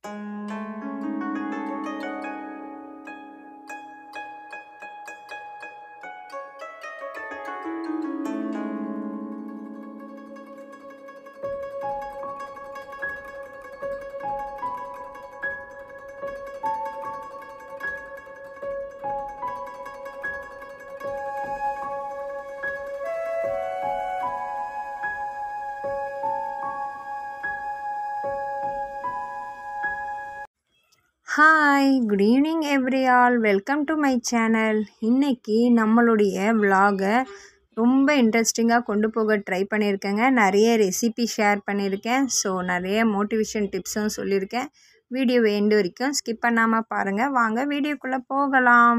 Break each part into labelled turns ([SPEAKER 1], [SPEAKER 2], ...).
[SPEAKER 1] Hi, good evening every all. Welcome to my channel. இன்றைக்கி நம்மளுடைய விலாகை ரொம்ப இன்ட்ரெஸ்டிங்காக கொண்டு போக ட்ரை பண்ணியிருக்கேங்க. நிறைய ரெசிபி ஷேர் பண்ணியிருக்கேன். ஸோ நிறைய மோட்டிவேஷன் டிப்ஸும் சொல்லியிருக்கேன். வீடியோ எண்டு வரைக்கும் ஸ்கிப் பண்ணாமல் பாருங்கள். வாங்க வீடியோக்குள்ளே போகலாம்.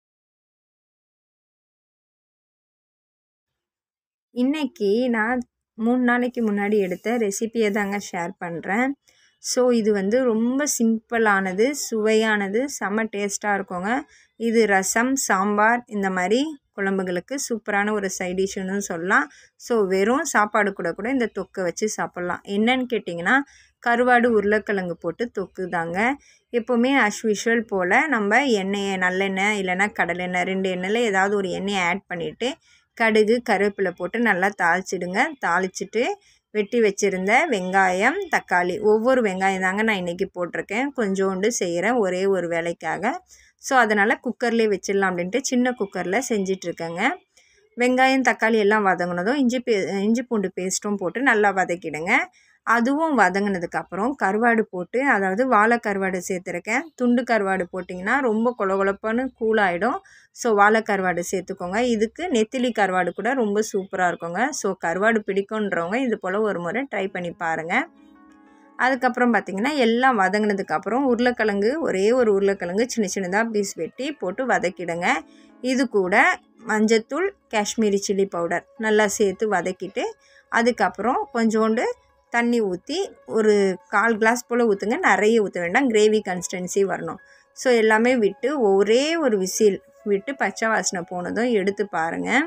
[SPEAKER 1] இன்றைக்கி நான் 3 நாளைக்கு முன்னாடி எடுத்த ரெசிபியை தாங்க ஷேர் பண்ணுறேன். ஸோ இது வந்து ரொம்ப சிம்பிளானது, சுவையானது, செம்ம டேஸ்ட்டாக இருக்குங்க. இது ரசம், சாம்பார் இந்த மாதிரி குழம்புகளுக்கு சூப்பரான ஒரு சைட் டிஷ்ஷுன்னு சொல்லலாம். ஸோ வெறும் சாப்பாடு கூட இந்த தொக்கை வச்சு சாப்பிட்லாம். என்னன்னு கேட்டிங்கன்னா, கருவாடு உருளைக்கிழங்கு போட்டு தொக்கு தாங்க. எப்போவுமே யூஷுவல் போல் நம்ம எண்ணெயை, நல்லெண்ணெய் இல்லைன்னா கடலெண்ணெய் 2 எண்ணெயில் ஏதாவது ஒரு எண்ணெயை ஆட் பண்ணிவிட்டு கடுகு கருவேப்பிலை போட்டு நல்லா தாளிச்சிடுங்க. தாளிச்சிட்டு வெட்டி வச்சுருந்த வெங்காயம், தக்காளி, ஒவ்வொரு வெங்காயம் தாங்க நான் இன்றைக்கி போட்டிருக்கேன். கொஞ்சோண்டு செய்கிறேன் ஒரே ஒரு வேலைக்காக. ஸோ அதனால் குக்கர்லேயே வச்சிடலாம் அப்படின்ட்டு சின்ன குக்கரில் செஞ்சிட்ருக்கேங்க. வெங்காயம் தக்காளி எல்லாம் வதங்கினதும் இஞ்சி பூண்டு பேஸ்ட்டும் போட்டு நல்லா வதக்கிடுங்க. அதுவும் வதங்கினதுக்கப்புறம் கருவாடு போட்டு, அதாவது வாழை கருவாடு சேர்த்துருக்கேன். துண்டு கருவாடு போட்டிங்கன்னா ரொம்ப கொலகொலப்பான்னு கூலாகிடும். ஸோ வாழை கருவாடு சேர்த்துக்கோங்க. இதுக்கு நெத்திலி கருவாடு கூட ரொம்ப சூப்பராக இருக்குங்க. ஸோ கருவாடு பிடிக்குன்றவங்க இது போல் ஒரு முறை ட்ரை பண்ணி பாருங்கள். அதுக்கப்புறம் பார்த்திங்கன்னா எல்லாம் வதங்கினதுக்கப்புறம் உருளைக்கிழங்கு, ஒரே ஒரு உருளைக்கிழங்கு சின்னதாக பீஸ் வெட்டி போட்டு வதக்கிடுங்க. இது கூட மஞ்சத்தூள், காஷ்மீரி சில்லி பவுடர் நல்லா சேர்த்து வதக்கிட்டு, அதுக்கப்புறம் கொஞ்சோண்டு தண்ணி ஊற்றி ஒரு 1/4 கிளாஸ் போல் ஊற்றுங்க. நிறைய ஊற்ற வேண்டாம், கிரேவி கன்சிஸ்டன்சி வரணும். ஸோ எல்லாமே விட்டு ஒரே ஒரு விசில் விட்டு பச்சை வாசனை போனதும் எடுத்து பாருங்கள்.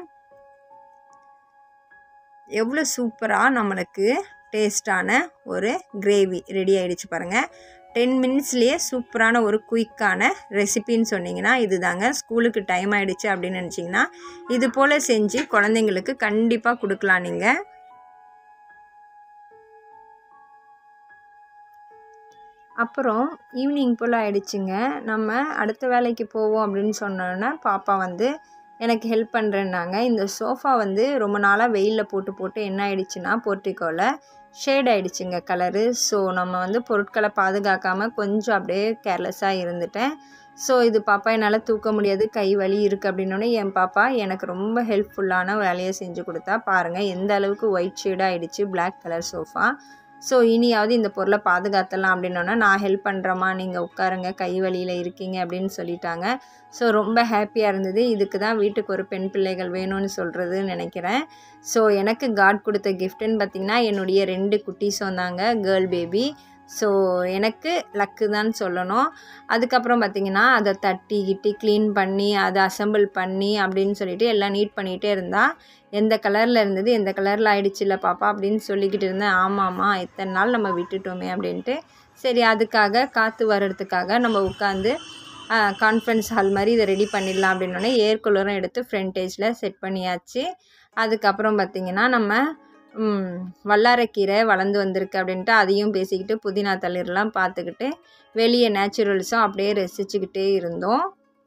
[SPEAKER 1] எவ்வளோ சூப்பராக நம்மளுக்கு டேஸ்டான ஒரு கிரேவி ரெடி ஆகிடுச்சு பாருங்கள். 10 மினிட்ஸ்லேயே சூப்பரான ஒரு குயிக்கான ரெசிபின்னு சொன்னிங்கன்னா இது தாங்க. ஸ்கூலுக்கு டைம் ஆகிடுச்சு அப்படின்னு நினச்சிங்கன்னா இது போல் செஞ்சு குழந்தைங்களுக்கு கண்டிப்பாக கொடுக்கலாம் நீங்கள். அப்புறம் ஈவினிங் போல் ஆகிடுச்சிங்க. நம்ம அடுத்த வேலைக்கு போவோம் அப்படின்னு சொன்னோன்னே பாப்பா வந்து எனக்கு ஹெல்ப் பண்ணுறேன்னாங்க. இந்த சோஃபா வந்து ரொம்ப நாளாக வெயிலில் போட்டு என்ன ஆகிடுச்சின்னா போர்ட்டிக்கோவில் ஷேட் ஆகிடுச்சிங்க கலரு. ஸோ நம்ம வந்து பொருட்களை பாதுகாக்காமல் கொஞ்சம் அப்படியே கேர்லெஸ்ஸாக இருந்துட்டேன். ஸோ இது பாப்பா என்னால் தூக்க முடியாது, கை வலி இருக்குது அப்படின்னோடனே என் பாப்பா எனக்கு ரொம்ப ஹெல்ப்ஃபுல்லான வேலையை செஞ்சு கொடுத்தா. பாருங்கள் எந்த அளவுக்கு ஒயிட் ஷேடாக ஆகிடுச்சு பிளாக் கலர் சோஃபா. ஸோ இனியாவது இந்த பொருளை பாதுகாத்தலாம் அப்படின்னோன்னா நான் ஹெல்ப் பண்ணுறேம்மா, நீங்கள் உட்காருங்க, கை வலியில் இருக்கீங்க அப்படின்னு சொல்லிட்டாங்க. ஸோ ரொம்ப ஹாப்பியாக இருந்தது. இதுக்கு தான் வீட்டுக்கு ஒரு பெண் பிள்ளைகள் வேணும்னு சொல்கிறதுன்னு நினைக்கிறேன். ஸோ எனக்கு காட் கொடுத்த கிஃப்ட்டுன்னு பார்த்திங்கன்னா என்னுடைய 2 குட்டீஸும் தாங்க, கேர்ள் பேபி. ஸோ எனக்கு லக்கு தான் சொல்லணும். அதுக்கப்புறம் பார்த்திங்கன்னா அதை தட்டி க்ளீன் பண்ணி அதை அசம்பிள் பண்ணி அப்படின்னு சொல்லிவிட்டு எல்லாம் நீட் பண்ணிகிட்டே இருந்தால் எந்த கலரில் இருந்தது எந்த கலரில் ஆகிடுச்சில்ல பாப்பா அப்படின்னு சொல்லிக்கிட்டு இருந்தேன். ஆமாம்மா, இத்தனை நாள் நம்ம விட்டுட்டோமே அப்படின்ட்டு. சரி, அதுக்காக காற்று வர்றதுக்காக நம்ம உட்காந்து கான்ஃபரன்ஸ் ஹால் மாதிரி இதை ரெடி பண்ணிடலாம் அப்படின்னோடனே ஏர் கூலரும் எடுத்து ஃப்ரண்டேஜில் செட் பண்ணியாச்சு. அதுக்கப்புறம் பார்த்திங்கன்னா நம்ம வல்லாரைக்கீரை வளர்ந்து வந்திருக்கு அப்படின்ட்டு அதையும் பேசிக்கிட்டு புதினா தளிர்லாம் பார்த்துக்கிட்டு வெளியே நேச்சுரல்ஸும் அப்படியே ரசிச்சுக்கிட்டே இருந்தோம்.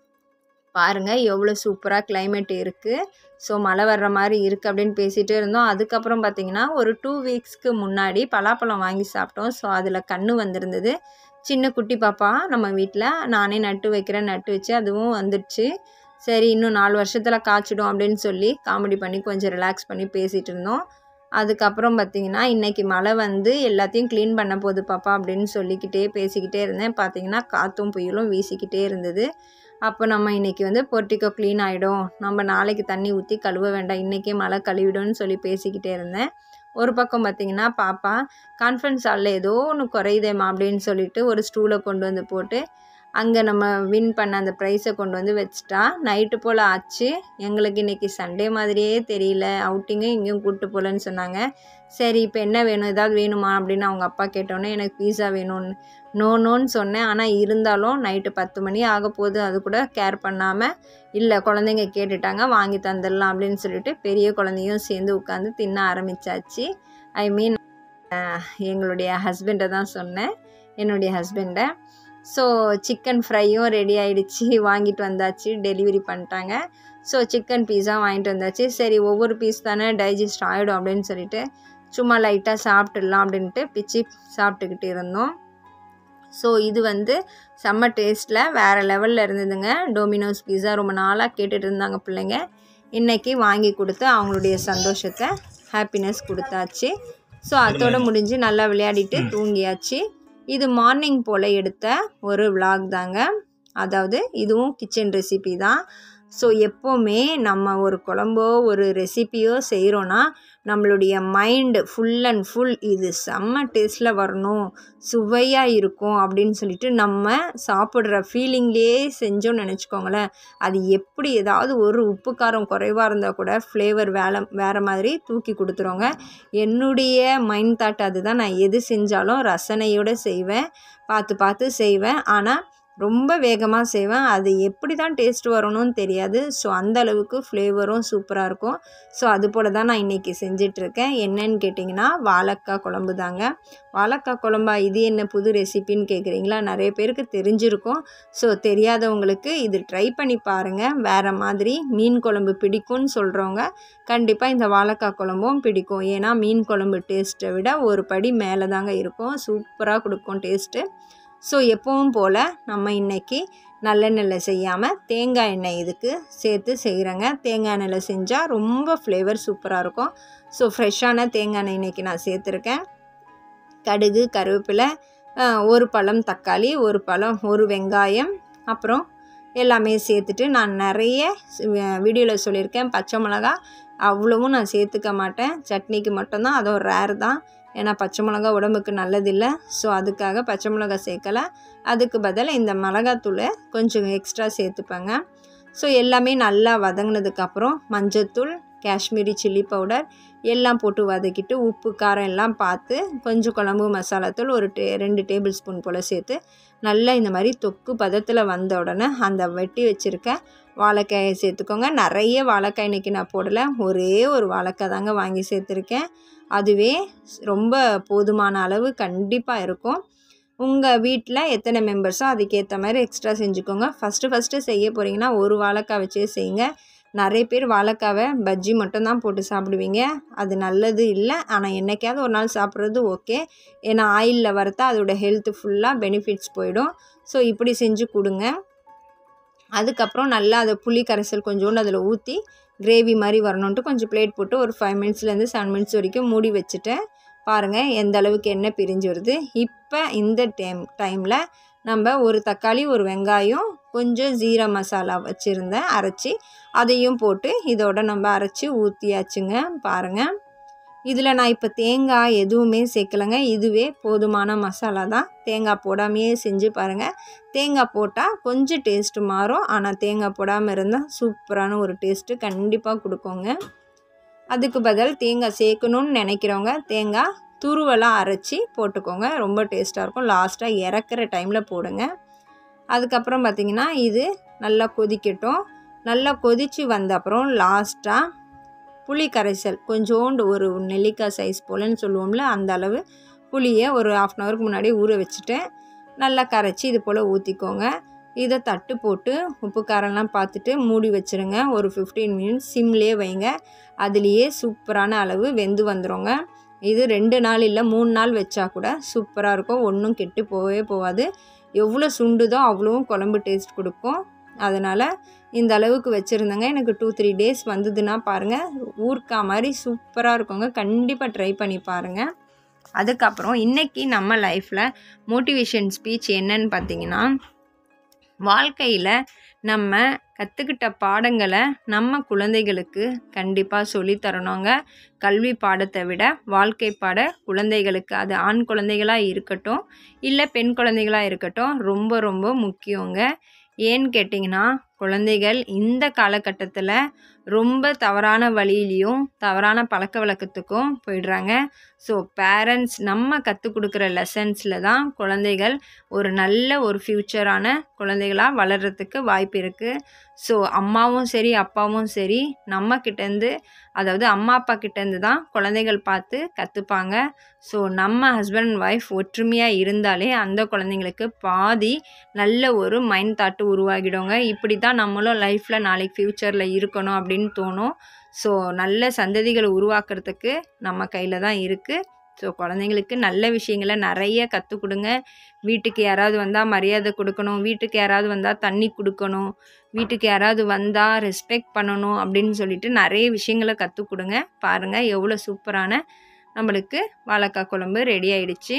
[SPEAKER 1] பாருங்கள் எவ்வளோ சூப்பராக கிளைமேட் இருக்குது. ஸோ மழை வர்ற மாதிரி இருக்குது அப்படின்னு பேசிகிட்டே இருந்தோம். அதுக்கப்புறம் பார்த்திங்கன்னா ஒரு 2 வீக்ஸ்க்கு முன்னாடி பலாப்பழம் வாங்கி சாப்பிட்டோம். ஸோ அதில் கன்று வந்திருந்தது. சின்ன குட்டி பாப்பா நம்ம வீட்டில் நானே நட்டு வச்சு அதுவும் வந்துடுச்சு. சரி, இன்னும் 4 வருஷத்தில் காய்ச்சிடும் அப்படின்னு சொல்லி காமெடி பண்ணி கொஞ்சம் ரிலாக்ஸ் பண்ணி பேசிகிட்டு இருந்தோம். அதுக்கப்புறம் பார்த்திங்கன்னா இன்றைக்கி மழை வந்து எல்லாத்தையும் க்ளீன் பண்ண போகுது பாப்பா அப்படின்னு பேசிக்கிட்டே இருந்தேன். பார்த்திங்கன்னா காற்றும் புயலும் வீசிக்கிட்டே இருந்தது. அப்போ நம்ம இன்றைக்கி வந்து போர்ட்டிக்கோ க்ளீன் ஆகிடும், நம்ம நாளைக்கு தண்ணி ஊற்றி கழுவ வேண்டாம், இன்றைக்கே மழை கழுவிடும்னு சொல்லி பேசிக்கிட்டே இருந்தேன். ஒரு பக்கம் பார்த்திங்கன்னா பாப்பா கான்ஃபரன்ஸ் ஹாலில் ஏதோ ஒன்று குறையுதேம்மா அப்படின்னு சொல்லிட்டு ஒரு ஸ்டூலை கொண்டு வந்து போட்டு அங்கே நம்ம வின் பண்ண அந்த ப்ரைஸை கொண்டு வந்து வச்சுட்டா. நைட்டு போல் ஆச்சு. எங்களுக்கு இன்றைக்கி சண்டே மாதிரியே தெரியல, அவுட்டிங்கும் எங்கேயும் கூப்பிட்டு போகலன்னு சொன்னாங்க. சரி இப்போ என்ன வேணும், ஏதாவது வேணுமா அப்படின்னு அவங்க அப்பா கேட்டோன்னே எனக்கு பீஸா வேணும்னு நோன்னு சொன்னேன். ஆனால் இருந்தாலும் நைட்டு 10 மணி ஆக போகுது, அது கூட கேர் பண்ணாமல் இல்லை குழந்தைங்க கேட்டுட்டாங்க வாங்கி தந்துடலாம் அப்படின்னு சொல்லிட்டு பெரிய குழந்தையும் சேர்ந்து உட்காந்து தின்ன ஆரம்பித்தாச்சு. ஐ மீன் எங்களுடைய ஹஸ்பண்டை தான் சொன்னேன், என்னுடைய ஹஸ்பண்டை. ஸோ சிக்கன் ஃப்ரையும் ரெடி ஆகிடுச்சு, வாங்கிட்டு வந்தாச்சு, டெலிவரி பண்ணிட்டாங்க. ஸோ சிக்கன் பீஸா வாங்கிட்டு வந்தாச்சு. சரி ஒவ்வொரு பீஸ் தானே டைஜஸ்ட் ஆகிடும் அப்படின்னு சொல்லிட்டு சும்மா லைட்டாக சாப்பிட்டுடலாம் அப்படின்ட்டு பிச்சு சாப்பிட்டுக்கிட்டு இருந்தோம். ஸோ இது வந்து செம்ம டேஸ்ட்டில் வேறு லெவலில் இருந்ததுங்க. டொமினோஸ் பீஸா ரொம்ப நாளாக கேட்டுட்டு இருந்தாங்க பிள்ளைங்க. இன்றைக்கி வாங்கி கொடுத்து அவங்களுடைய சந்தோஷத்தை ஹாப்பினஸ் கொடுத்தாச்சு. ஸோ அதோடு முடிஞ்சு நல்லா விளையாடிட்டு தூங்கியாச்சு. இது மார்னிங் போல் எடுத்த ஒரு விலாக் தாங்க. அதாவது இதுவும் கிச்சன் ரெசிபி தான். ஸோ எப்போவுமே நம்ம ஒரு குழம்போ ஒரு ரெசிப்பியோ செய்கிறோன்னா நம்மளுடைய மைண்டு ஃபுல் அண்ட் ஃபுல் இது செம்ம டேஸ்ட்டில் வரணும், சுவையாக இருக்கும் அப்படின்னு சொல்லிட்டு நம்ம சாப்பிட்ற ஃபீலிங்லேயே செஞ்சோன்னு நினச்சிக்கோங்களேன். அது எப்படி ஏதாவது ஒரு உப்பு காரம் குறைவாக இருந்தால் கூட ஃப்ளேவர் வேறு மாதிரி தூக்கி கொடுத்துருவோங்க. என்னுடைய மைண்ட் தாட் அதுதான். நான் எது செஞ்சாலும் ரசனையோடு செய்வேன், பார்த்து பார்த்து செய்வேன். ஆனால் ரொம்ப வேகமாக செய்வேன், அது எப்படி தான் டேஸ்ட் வரணும்னு தெரியாது. ஸோ அந்தளவுக்கு ஃப்ளேவரும் சூப்பராக இருக்கும். ஸோ அது போல் தான் நான் இன்றைக்கி செஞ்சிட்ருக்கேன். என்னன்னு கேட்டிங்கன்னா வாழைக்காய் குழம்பு தாங்க. வாழைக்காய் குழம்பா, இது என்ன புது ரெசிபின்னு கேட்குறீங்களா? நிறைய பேருக்கு தெரிஞ்சிருக்கும். ஸோ தெரியாதவங்களுக்கு இது ட்ரை பண்ணி பாருங்கள். வேறு மாதிரி மீன் குழம்பு பிடிக்கும்னு சொல்கிறவங்க கண்டிப்பாக இந்த வாழைக்காய் குழம்பும் பிடிக்கும். ஏன்னா மீன் குழம்பு டேஸ்ட்டை விட ஒரு படி மேலே தாங்க இருக்கும், சூப்பராக கொடுக்கும் டேஸ்ட்டு. ஸோ எப்பவும் போல் நம்ம இன்றைக்கி நல்லெண்ணெயில் செய்யாமல் தேங்காய் எண்ணெய் இதுக்கு சேர்த்து செய்கிறேங்க. தேங்காய் எண்ணெயில் செஞ்சால் ரொம்ப ஃப்ளேவர் சூப்பராக இருக்கும். ஸோ ஃப்ரெஷ்ஷான தேங்காய் எண்ணெய் இன்றைக்கி நான் சேர்த்துருக்கேன். கடுகு, கருவேப்பிலை, ஒரு பழம் தக்காளி, ஒரு பழம், ஒரு வெங்காயம், அப்புறம் எல்லாமே சேர்த்துட்டு நான் நிறைய வீடியோவில் சொல்லியிருக்கேன். பச்சை மிளகா அவ்வளவும் நான் சேர்த்துக்க மாட்டேன், சட்னிக்கு மட்டும்தான். அதுவும் ரேர் தான், ஏன்னா பச்சை மிளகா உடம்புக்கு நல்லதில்லை. ஸோ அதுக்காக பச்சை மிளகா சேர்க்கலை. அதுக்கு பதில் இந்த மிளகாத்தூளை கொஞ்சம் எக்ஸ்ட்ரா சேர்த்துப்பேங்க. ஸோ எல்லாமே நல்லா வதங்கினதுக்கப்புறம் மஞ்சத்தூள், காஷ்மீரி சில்லி பவுடர் எல்லாம் போட்டு வதக்கிட்டு உப்பு காரம் எல்லாம் பார்த்து கொஞ்சம் குழம்பு மசாலாத்தூள் ஒரு 2 டேபிள் ஸ்பூன் போல் சேர்த்து நல்லா இந்த மாதிரி தொக்கு பதத்தில் வந்த உடனே அந்த வெட்டி வச்சுருக்க வாழைக்காயை சேர்த்துக்கோங்க. நிறைய வாழைக்காய் இன்றைக்கி நான் போடலை, ஒரே ஒரு வாழைக்காய் தாங்க வாங்கி சேர்த்துருக்கேன். அதுவே ரொம்ப போதுமான அளவு கண்டிப்பாக இருக்கும். உங்கள் வீட்டில் எத்தனை மெம்பர்ஸோ அதுக்கேற்ற மாதிரி எக்ஸ்ட்ரா செஞ்சுக்கோங்க. ஃபஸ்ட்டு செய்ய போகிறீங்கன்னா ஒரு வாழைக்காய் வச்சே செய்யுங்க. நிறைய பேர் வாழைக்காவை பஜ்ஜி மட்டும்தான் போட்டு சாப்பிடுவீங்க, அது நல்லது இல்லை. ஆனால் என்றைக்காவது ஒரு நாள் சாப்பிட்றது ஓகே, ஏன்னா ஆயிலில் வறுத்தா அதோடய ஹெல்த்து ஃபுல்லாக பெனிஃபிட்ஸ் போயிடும். ஸோ இப்படி செஞ்சு கொடுங்க. அதுக்கப்புறம் நல்லா அதை புளி கரைசல் கொஞ்சோண்டு அதில் ஊற்றி கிரேவி மாதிரி வரணுன்ட்டு கொஞ்சம் பிளேட் போட்டு ஒரு 5 மினிட்ஸ்லேருந்து 7 மினிட்ஸ் வரைக்கும் மூடி வச்சுட்டேன். பாருங்கள் எந்த அளவுக்கு எண்ணெய் பிரிஞ்சு வருது. இப்போ இந்த டைமில் நம்ம ஒரு தக்காளி, ஒரு வெங்காயம், கொஞ்சம் ஜீரா மசாலா வச்சுருந்தேன் அரைச்சி, அதையும் போட்டு இதோட நம்ம அரைச்சி ஊற்றியாச்சுங்க. பாருங்கள் இதில் நான் இப்போ தேங்காய் எதுவுமே சேர்க்கலைங்க, இதுவே போதுமான மசாலா தான். தேங்காய் போடாமையே செஞ்சு பாருங்கள். தேங்காய் போட்டால் கொஞ்சம் டேஸ்ட்டு மாறும், ஆனால் தேங்காய் போடாமல் இருந்தால் சூப்பரான ஒரு டேஸ்ட்டு கண்டிப்பாக கொடுக்குங்க. அதுக்கு பதில் தேங்காய் சேர்க்கணுன்னு நினைக்கிறவங்க தேங்காய் துருவெல்லாம் அரைச்சி போட்டுக்கோங்க, ரொம்ப டேஸ்ட்டாக இருக்கும். லாஸ்ட்டாக இறக்குற டைமில் போடுங்க. அதுக்கப்புறம் பார்த்திங்கன்னா இது நல்லா கொதிக்கட்டும். நல்லா கொதித்து வந்த அப்புறம் லாஸ்ட்டாக புளி கரைசல் கொஞ்சோண்டு ஒரு நெல்லிக்காய் சைஸ் போலன்னு சொல்லுவோம்ல, அந்த அளவு புளியை ஒரு 1/2 அன் ஹவருக்கு முன்னாடி ஊற வச்சுட்டு நல்லா கரைச்சி இது போல் ஊற்றிக்கோங்க. இதை தட்டு போட்டு உப்பு காரம்லாம் பார்த்துட்டு மூடி வச்சுருங்க. ஒரு 15 மினிட்ஸ் சிம்லேயே வைங்க, அதுலேயே சூப்பரான அளவு வெந்து வந்துடுங்க. இது 2 நாள் இல்லை 3 நாள் வச்சா கூட சூப்பராக இருக்கும், ஒன்றும் கெட்டு போகவே போகாது. எவ்வளோ சுண்டுதோ அவ்வளோவும் குழம்பு டேஸ்ட் கொடுக்கும். அதனால் இந்த அளவுக்கு வச்சுருந்தேங்க. எனக்கு 2-3 டேஸ் வந்ததுன்னா பாருங்கள் ஊர்க்கா மாதிரி சூப்பராக இருக்குங்க. கண்டிப்பாக ட்ரை பண்ணி பாருங்கள். அதுக்கப்புறம் இன்றைக்கி நம்ம லைஃப்பில் மோட்டிவேஷன் ஸ்பீச் என்னன்னு பார்த்தீங்கன்னா, வாழ்க்கையில் நம்ம கற்றுக்கிட்ட பாடங்களை நம்ம குழந்தைகளுக்கு கண்டிப்பாக சொல்லித்தரணுங்க. கல்வி பாடத்தை விட வாழ்க்கை பாட குழந்தைகளுக்கு, அது ஆண் குழந்தைகளாக இருக்கட்டும் இல்லை பெண் குழந்தைகளாக இருக்கட்டும், ரொம்ப ரொம்ப முக்கியங்க. ஏன்னு கேட்டிங்கன்னா, குழந்தைகள் இந்த காலகட்டத்தில் ரொம்ப தவறான வழியிலையும் தவறான பழக்க வழக்கத்துக்கும் போயிடுறாங்க. ஸோ பேரண்ட்ஸ் நம்ம கற்றுக் கொடுக்குற லெசன்ஸில் தான் குழந்தைகள் ஒரு நல்ல ஒரு ஃப்யூச்சரான குழந்தைகளாக வளர்கிறதுக்கு வாய்ப்பு இருக்குது. ஸோ அம்மாவும் சரி அப்பாவும் சரி நம்மக்கிட்டேருந்து, அதாவது அம்மா அப்பா கிட்டேருந்து தான் குழந்தைகள் பார்த்து கற்றுப்பாங்க. ஸோ நம்ம ஹஸ்பண்ட் அண்ட் ஒய்ஃப் ஒற்றுமையாக இருந்தாலே அந்த குழந்தைங்களுக்கு பாதி நல்ல ஒரு மைண்ட் தாட்டு உருவாகிடுங்க. இப்படி தான் நம்மளும் லைஃப்பில் நாளைக்கு ஃப்யூச்சரில் இருக்கணும் அப்படின்னு தோணும். ஸோ நல்ல சந்ததிகளை உருவாக்குறதுக்கு நம்ம கையில் தான் இருக்குது. ஸோ குழந்தைங்களுக்கு நல்ல விஷயங்களை நிறைய கற்றுக் கொடுங்க. வீட்டுக்கு யாராவது வந்தால் மரியாதை கொடுக்கணும், வீட்டுக்கு யாராவது வந்தால் தண்ணி கொடுக்கணும், வீட்டுக்கு யாராவது வந்தால் ரெஸ்பெக்ட் பண்ணணும் அப்படின்னு சொல்லிட்டு நிறைய விஷயங்களை கற்றுக் கொடுங்க. பாருங்கள் எவ்வளோ சூப்பரான நம்மளுக்கு வாழைக்காய் குழம்பு ரெடி ஆயிடுச்சு.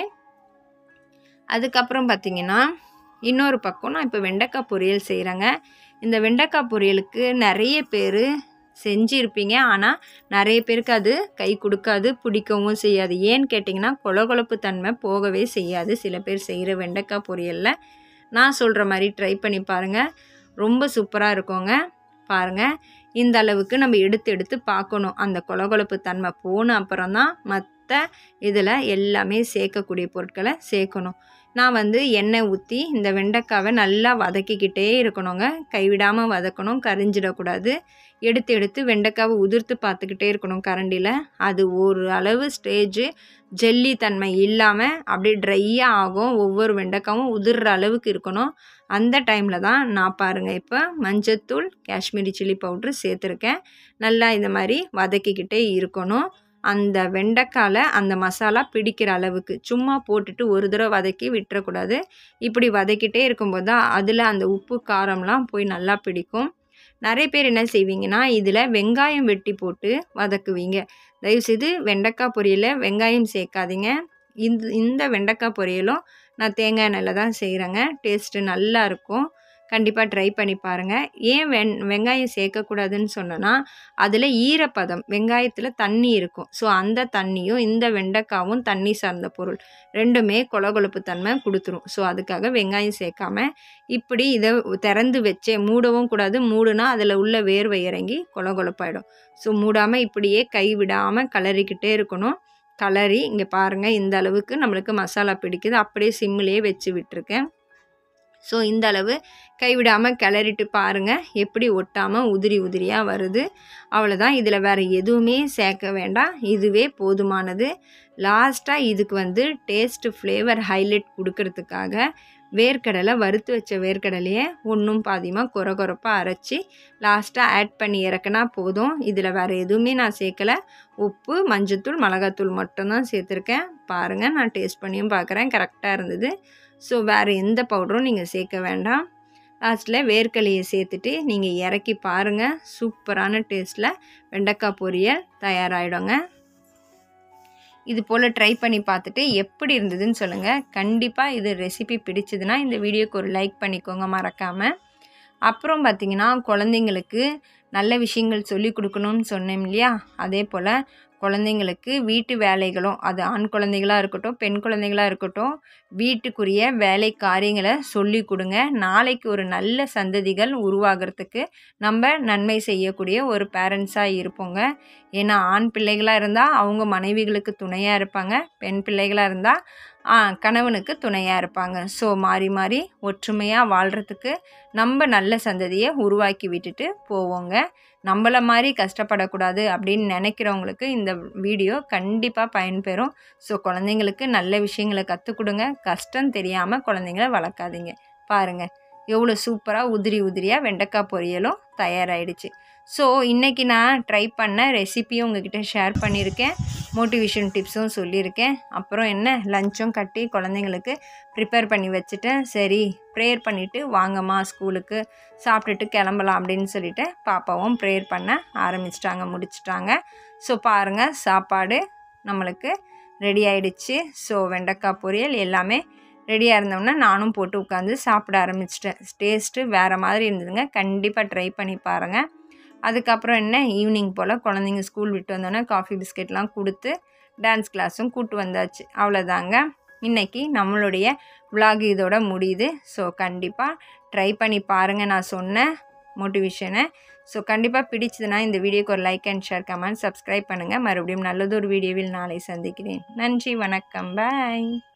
[SPEAKER 1] அதுக்கப்புறம் பார்த்திங்கன்னா இன்னொரு பக்கம் நான் இப்போ வெண்டைக்காய் பொரியல் செய்கிறேங்க. இந்த வெண்டைக்காய் பொரியலுக்கு நிறைய பேர் செஞ்சுருப்பீங்க, ஆனால் நிறைய பேருக்கு அது கை கொடுக்காது, பிடிக்கவும் செய்யாது. ஏன்னு கேட்டிங்கன்னா கொழகொழப்பு தன்மை போகவே செய்யாது. சில பேர் செய்கிற வெண்டைக்காய் பொரியலில் நான் சொல்கிற மாதிரி ட்ரை பண்ணி பாருங்கள், ரொம்ப சூப்பராக இருக்குங்க. பாருங்கள் இந்த அளவுக்கு நம்ம எடுத்து பார்க்கணும். அந்த கொழகொழப்பு தன்மை போன அப்புறம் தான் மற்ற இதில் எல்லாமே சேர்க்கக்கூடிய பொருட்களை சேர்க்கணும். நான் எண்ணெய் ஊற்றி இந்த வெண்டைக்காவை நல்லா வதக்கிக்கிட்டே இருக்கணுங்க. கைவிடாமல் வதக்கணும், கரிஞ்சிடக்கூடாது. எடுத்து வெண்டைக்காவை உதிர்த்து பார்த்துக்கிட்டே இருக்கணும் கரண்டியில். அது ஒரு அளவு ஸ்டேஜு ஜெல்லி தன்மை இல்லாமல் அப்படியே ட்ரையாக ஆகும். ஒவ்வொரு வெண்டைக்காவும் உதிர்ற அளவுக்கு இருக்கணும். அந்த டைமில் தான் நான் பாருங்கள் இப்போ மஞ்சத்தூள், காஷ்மீரி சில்லி பவுட்ரு சேர்த்துருக்கேன். நல்லா இந்த மாதிரி வதக்கிக்கிட்டே இருக்கணும். அந்த வெண்டைக்காயில் அந்த மசாலா பிடிக்கிற அளவுக்கு சும்மா போட்டுட்டு ஒரு தடவை வதக்கி விட்டுறக்கூடாது. இப்படி வதக்கிட்டே இருக்கும்போது தான் அதில் அந்த உப்பு காரம்லாம் போய் நல்லா பிடிக்கும். நிறைய பேர் என்ன செய்வீங்கன்னா இதில் வெங்காயம் வெட்டி போட்டு வதக்குவீங்க. தயவுசெய்து வெண்டைக்காய் பொரியலில் வெங்காயம் சேர்க்காதீங்க. இந்த வெண்டைக்காய் பொரியலும் நான் தேங்காய் எண்ணெயில் தான் செய்கிறேங்க. டேஸ்ட்டு நல்லா இருக்கும். கண்டிப்பாக ட்ரை பண்ணி பாருங்கள். ஏன் வெங்காயம் சேர்க்கக்கூடாதுன்னு சொன்னேன்னா, அதில் ஈரப்பதம், வெங்காயத்தில் தண்ணி இருக்கும். ஸோ அந்த தண்ணியும் இந்த வெண்டைக்காவும் தண்ணி சார்ந்த பொருள், ரெண்டுமே கொழகொழப்பு தன்மை கொடுத்துரும். ஸோ அதுக்காக வெங்காயம் சேர்க்காம இப்படி இதை திறந்து வச்சே மூடவும் கூடாது. மூடுனா அதில் உள்ள வேர்வை இறங்கி கொழகொழப்பாயிடும். ஸோ மூடாமல் இப்படியே கை விடாமல் கிளறிக்கிட்டே இருக்கணும். கிளறி இங்கே பாருங்கள் இந்த அளவுக்கு நம்மளுக்கு மசாலா பிடிக்குது. அப்படியே சிம்மிலே வச்சு விட்டுருக்கேன். ஸோ இந்த அளவு கைவிடாமல் கிளறிட்டு பாருங்கள் எப்படி ஒட்டாமல் உதிரியாக வருது. அவ்வளோதான். இதில் வேறு எதுவுமே சேர்க்க வேண்டாம், இதுவே போதுமானது. லாஸ்ட்டாக இதுக்கு டேஸ்ட்டு ஃப்ளேவர் ஹைலைட் கொடுக்கறதுக்காக வேர்க்கடலை, வறுத்து வச்ச வேர்க்கடலையை ஒன்றும் பாதியமாக கொரப்பாக அரைச்சி லாஸ்ட்டாக ஆட் பண்ணி இறக்குனா போதும். இதில் வேறு எதுவுமே நான் சேர்க்கலை. உப்பு, மஞ்சத்தூள், மிளகாத்தூள் மட்டும்தான் சேர்த்துருக்கேன். பாருங்கள் நான் டேஸ்ட் பண்ணியும் பார்க்குறேன், கரெக்டாக இருந்தது. ஸோ வேறு எந்த பவுடரும் நீங்கள் சேர்க்க வேண்டாம். லாஸ்ட்டில் வேர்க்கடலையை சேர்த்துட்டு நீங்கள் இறக்கி பாருங்கள். சூப்பரான டேஸ்ட்டில் வெண்டைக்காய் பொரியல் தயாராகிடுங்க. இது போல் ட்ரை பண்ணி பார்த்துட்டு எப்படி இருந்ததுன்னு சொல்லுங்கள். கண்டிப்பாக இது ரெசிபி பிடிச்சதுன்னா இந்த வீடியோக்கு ஒரு லைக் பண்ணிக்கோங்க மறக்காமல். அப்புறம் பார்த்திங்கன்னா குழந்தைங்களுக்கு நல்ல விஷயங்கள் சொல்லி கொடுக்கணும்னு சொன்னேன் இல்லையா, அதே போல் குழந்தைங்களுக்கு வீட்டு வேலைகளும், அது ஆண் குழந்தைகளாக இருக்கட்டும் பெண் குழந்தைகளாக இருக்கட்டும், வீட்டுக்குரிய வேலை காரியங்களை சொல்லி கொடுங்க. நாளைக்கு ஒரு நல்ல சந்ததிகள் உருவாகிறதுக்கு நம்ம நன்மை செய்யக்கூடிய ஒரு பேரண்ட்ஸாக இருப்போங்க. ஏன்னா ஆண் பிள்ளைகளாக இருந்தால் அவங்க மனைவிகளுக்கு துணையாக இருப்பாங்க, பெண் பிள்ளைகளாக இருந்தால் கணவனுக்கு துணையாக இருப்பாங்க. ஸோ மாறி மாறி ஒற்றுமையாக வாழ்கிறதுக்கு நம்ம நல்ல சந்ததியை உருவாக்கி விட்டுட்டு போவோங்க. நம்மளை மாதிரி கஷ்டப்படக்கூடாது அப்படின்னு நினைக்கிறவங்களுக்கு இந்த வீடியோ கண்டிப்பாக பயன்பெறும். ஸோ குழந்தைங்களுக்கு நல்ல விஷயங்களை கற்றுக் கொடுங்க. கஷ்டம் தெரியாமல் குழந்தைங்கள வளர்க்காதீங்க. பாருங்கள் எவ்வளோ சூப்பராக உதிரியாக வெண்டைக்காய் பொரியலும் தயாராகிடுச்சு. ஸோ இன்றைக்கி நான் ட்ரை பண்ண ரெசிப்பியும் உங்கள்கிட்ட ஷேர் பண்ணியிருக்கேன், மோட்டிவேஷன் டிப்ஸும் சொல்லியிருக்கேன். அப்புறம் என்ன லஞ்சும் கட்டி குழந்தைங்களுக்கு ப்ரிப்பேர் பண்ணி வச்சுட்டேன். சரி ப்ரேயர் பண்ணிவிட்டு வாங்கம்மா ஸ்கூலுக்கு, சாப்பிட்டுட்டு கிளம்பலாம் அப்படின்னு சொல்லிவிட்டு பாப்பாவும் ப்ரேயர் பண்ண ஆரம்பிச்சிட்டாங்க, முடிச்சிட்டாங்க. ஸோ பாருங்கள் சாப்பாடு நம்மளுக்கு ரெடி ஆகிடுச்சு. ஸோ வெண்டைக்காய் பொரியல் எல்லாமே ரெடியாக இருந்தோம்னா நானும் போட்டு உட்காந்து சாப்பிட ஆரம்பிச்சிட்டேன். டேஸ்ட்டு வேறு மாதிரி இருந்ததுங்க. கண்டிப்பாக ட்ரை பண்ணி பாருங்கள். அதுக்கப்புறம் என்ன, ஈவினிங் போல் குழந்தைங்க ஸ்கூல் விட்டு வந்தோடனே காஃபி பிஸ்கெட்லாம் கொடுத்து டான்ஸ் கிளாஸும் கூப்பிட்டு வந்தாச்சு. அவ்வளோதாங்க, இன்றைக்கி நம்மளுடைய vlog இதோட முடியுது. ஸோ கண்டிப்பாக ட்ரை பண்ணி பாருங்கள் நான் சொன்ன மோட்டிவேஷனை. ஸோ கண்டிப்பாக பிடிச்சதுன்னா இந்த வீடியோக்கு ஒரு like and share, comment, subscribe பண்ணுங்கள். மறுபடியும் நல்லதொரு வீடியோவில் நாளை சந்திக்கிறேன். நன்றி, வணக்கம், பாய்.